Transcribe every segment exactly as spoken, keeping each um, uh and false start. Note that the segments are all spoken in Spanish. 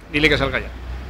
Dile que salga ya.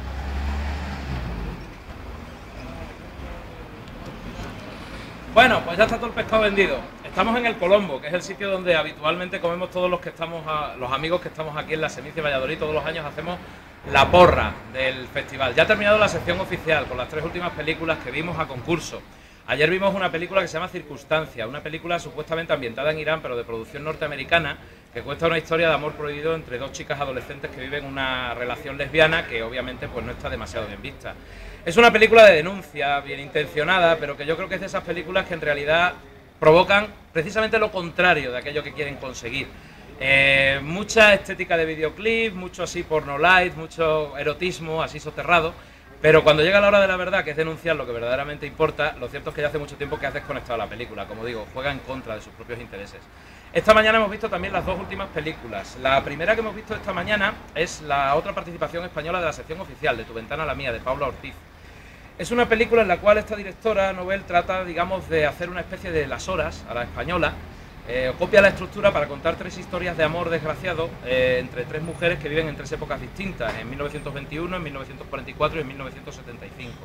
Bueno, pues ya está todo el pescado vendido. Estamos en el Colombo, que es el sitio donde habitualmente comemos todos los que estamos, a, los amigos que estamos aquí en la Semicia Valladolid. Todos los años hacemos la porra del festival. Ya ha terminado la sección oficial con las tres últimas películas que vimos a concurso. Ayer vimos una película que se llama Circunstancia, una película supuestamente ambientada en Irán, pero de producción norteamericana, que cuenta una historia de amor prohibido entre dos chicas adolescentes que viven una relación lesbiana que obviamente pues no está demasiado bien vista. Es una película de denuncia, bien intencionada, pero que yo creo que es de esas películas que en realidad provocan precisamente lo contrario de aquello que quieren conseguir. Eh, mucha estética de videoclip, mucho así porno light, mucho erotismo así soterrado, pero cuando llega la hora de la verdad, que es denunciar lo que verdaderamente importa, lo cierto es que ya hace mucho tiempo que has desconectado la película. Como digo, juega en contra de sus propios intereses. Esta mañana hemos visto también las dos últimas películas. La primera que hemos visto esta mañana es la otra participación española de la sección oficial, de Tu ventana a la mía, de Paula Ortiz. Es una película en la cual esta directora, Nobel, trata, digamos, de hacer una especie de Las Horas a la española. Eh, copia la estructura para contar tres historias de amor desgraciado eh, entre tres mujeres que viven en tres épocas distintas, en mil novecientos veintiuno, en mil novecientos cuarenta y cuatro y en mil novecientos setenta y cinco.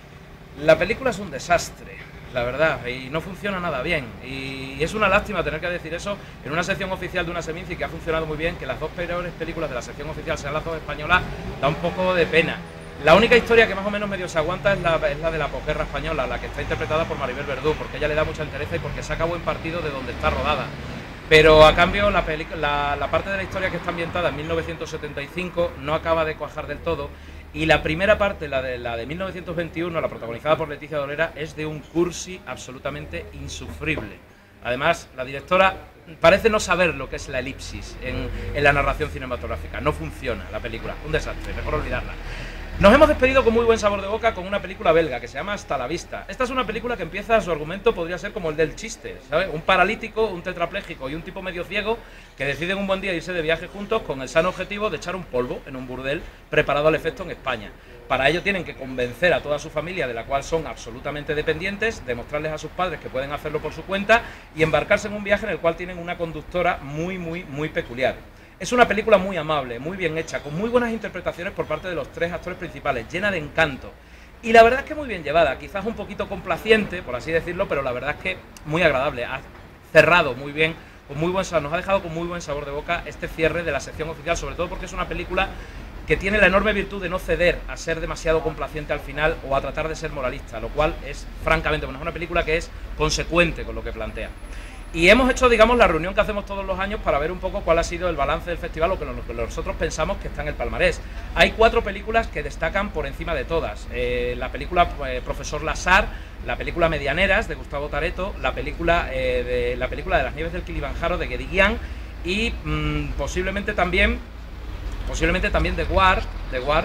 La película es un desastre, la verdad, y no funciona nada bien. Y es una lástima tener que decir eso en una sección oficial de una Seminci que ha funcionado muy bien, que las dos peores películas de la sección oficial sean las dos españolas, da un poco de pena. La única historia que más o menos medio se aguanta es la, es la de la posguerra española, la que está interpretada por Maribel Verdú, porque ella le da mucha entereza y porque saca buen partido de donde está rodada. Pero a cambio la, la, la parte de la historia que está ambientada en mil novecientos setenta y cinco no acaba de cuajar del todo, y la primera parte, la de, la de mil novecientos veintiuno, la protagonizada por Leticia Dolera, es de un cursi absolutamente insufrible. Además, la directora parece no saber lo que es la elipsis en, en la narración cinematográfica. No funciona la película, un desastre, mejor olvidarla. Nos hemos despedido con muy buen sabor de boca con una película belga que se llama Hasta la vista. Esta es una película que empieza, su argumento podría ser como el del chiste, ¿sabes? Un paralítico, un tetrapléjico y un tipo medio ciego que deciden un buen día irse de viaje juntos con el sano objetivo de echar un polvo en un burdel preparado al efecto en España. Para ello tienen que convencer a toda su familia, de la cual son absolutamente dependientes, demostrarles a sus padres que pueden hacerlo por su cuenta y embarcarse en un viaje en el cual tienen una conductora muy, muy, muy peculiar. Es una película muy amable, muy bien hecha, con muy buenas interpretaciones por parte de los tres actores principales, llena de encanto. Y la verdad es que muy bien llevada, quizás un poquito complaciente, por así decirlo, pero la verdad es que muy agradable. Ha cerrado muy bien, con muy buen sabor, nos ha dejado con muy buen sabor de boca este cierre de la sección oficial, sobre todo porque es una película que tiene la enorme virtud de no ceder a ser demasiado complaciente al final o a tratar de ser moralista, lo cual es francamente bueno. Es una película que es consecuente con lo que plantea. Y hemos hecho, digamos, la reunión que hacemos todos los años para ver un poco cuál ha sido el balance del festival o que nosotros pensamos que está en el palmarés. Hay cuatro películas que destacan por encima de todas. Eh, la película eh, Profesor Lasar, la película Medianeras, de Gustavo Tareto, la película, eh, de, la película de Las nieves del Kilimanjaro, de Guédiguian, y mmm, posiblemente también, posiblemente también de Guard, de Guard,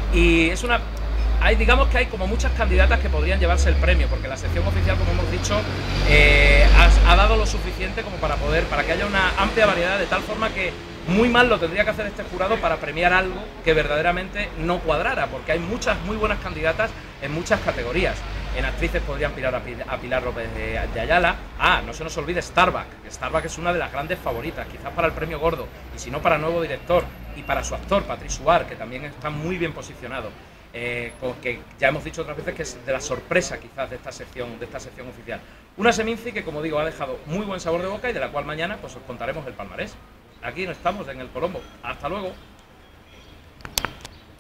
y es una... Hay, digamos que hay como muchas candidatas que podrían llevarse el premio, porque la sección oficial, como hemos dicho, eh, ha, ha dado lo suficiente como para poder, para que haya una amplia variedad, de tal forma que muy mal lo tendría que hacer este jurado para premiar algo que verdaderamente no cuadrara, porque hay muchas muy buenas candidatas en muchas categorías. En actrices podrían pilar a Pilar López de, de Ayala. Ah, no se nos olvide Starbuck. Starbuck es una de las grandes favoritas, quizás para el premio gordo, y si no para nuevo director, y para su actor, Patrice Suar, que también está muy bien posicionado. Eh, que ya hemos dicho otras veces que es de la sorpresa quizás de esta sección, de esta sección oficial. Una Seminci que, como digo, ha dejado muy buen sabor de boca y de la cual mañana pues os contaremos el palmarés. Aquí no estamos en el Colombo. Hasta luego.